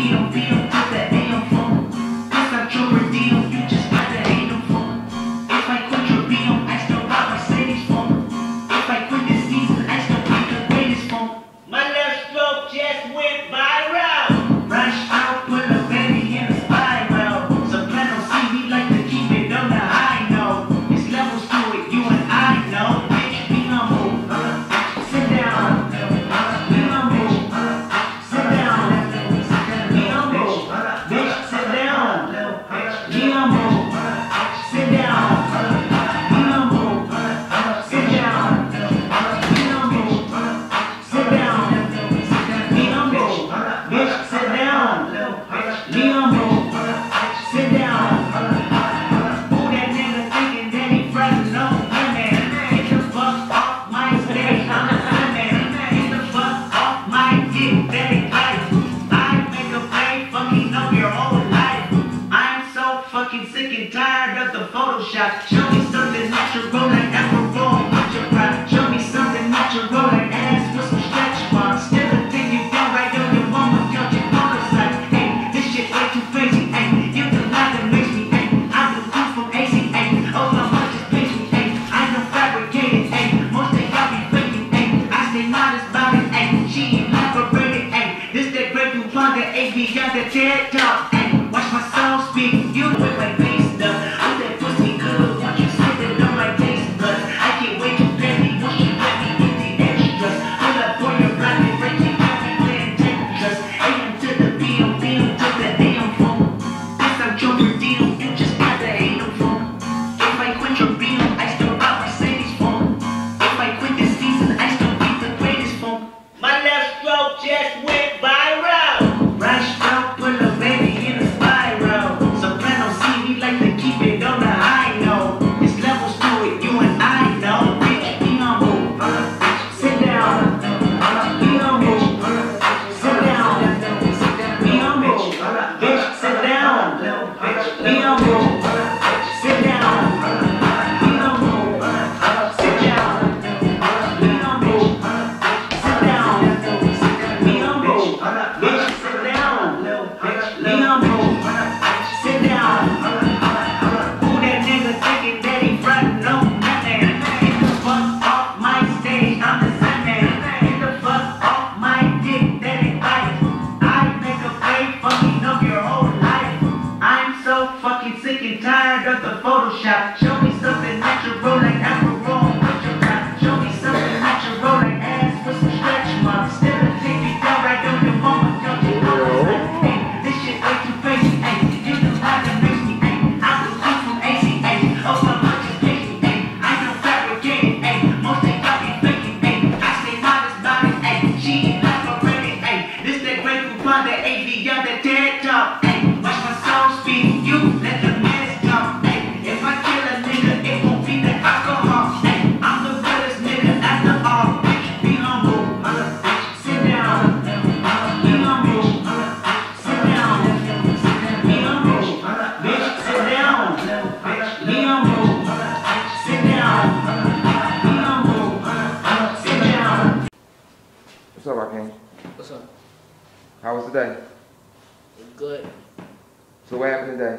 Sick and tired of the Photoshop. Show me something natural like Afro with your pride. Show me something natural like ass with some stretch marks. Still a thing you down right on your mama couch and motorcycle. Hey, this shit way too crazy. Hey, you the lie that makes me. Hey, I'm the food from ACA. Oh, my much is patient. Hey, I know fabricated. Hey, most of y'all be faking. Hey, I stay modest about it. Hey, she elaborated. Hey, this that great coupon that AB got that TED Talk. Hey, watch my soul speak. You with my face stuff. Oh, that pussy good. Watch you say that on my taste buds. I can't wait to pay me. Once you let me get the extras. Pull up for your block and break it. Got me playing Tetris. AM to the PM, PM to the AM phone. This I'm Joe Verdino. You just got the AM phone. If I quit your beam, I still rock Mercedes phone. If I quit this season, I still beat the greatest phone. My left stroke just went viral. Right stroke put a baby in a spiral. Soprano see me like to keep it on the high note. There's levels to it, you and I know. Bitch, be humble. Sit down. Be humble. Sit down. Be humble. Bitch, sit down. Be humble. Sit down. Be humble. Sit down. Be humble. Sit down. Be humble. Bitch, sit down. Be humble. Sit down. Who that nigga thinking that he frontin' on nothing? Get the fuck off my stage, I'm the Sandman. Get the fuck off my dick, that ain't right. I make a play fucking up your whole life. I'm so fucking sick and tired of the Photoshop. Show me something natural like Afro with your pride. Show me something natural like ass with some stretch marks. Still a thing you down right on your mama couch and motorcycle. Hey, this shit way too crazy. Hey, you the lie that makes me. Hey, I'm the food from ACA. Oh, my much is patient. Hey, I know fabricated. Hey, most of y'all be faking. Hey, I stay modest about it. Hey, she elaborated. Hey, this that great coupon that AV got that TED Talk. Hey, watch my soul speak. You let the mess talk. Hey, if I kill a nigga, it won't be the alcohol. Hey, I'm the realest nigga after all. Bitch, be humble. Sit down. Be humble. Sit down. Be humble. Bitch, sit down. Be humble. Sit down. Be humble. Sit down. What's up, Rakim? What's up? How was today? Good. So what happened today?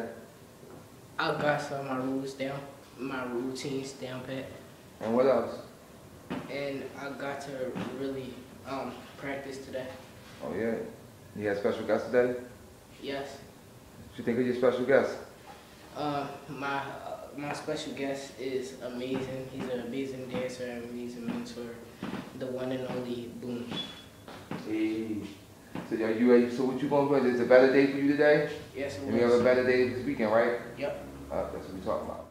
I got some of my rules down, my routines down pat, And what else? and I got to really practice today. Oh yeah. You had special guests today? Yes. What you think of your special guest? My special guest is amazing. He's an amazing dancer and amazing mentor. The one and only Boom. Hey. So are you ready? So what you gonna do? Is it a better day for you today? Yes, it And we have a was. better day this weekend, right? Yep. That's what we're talking about.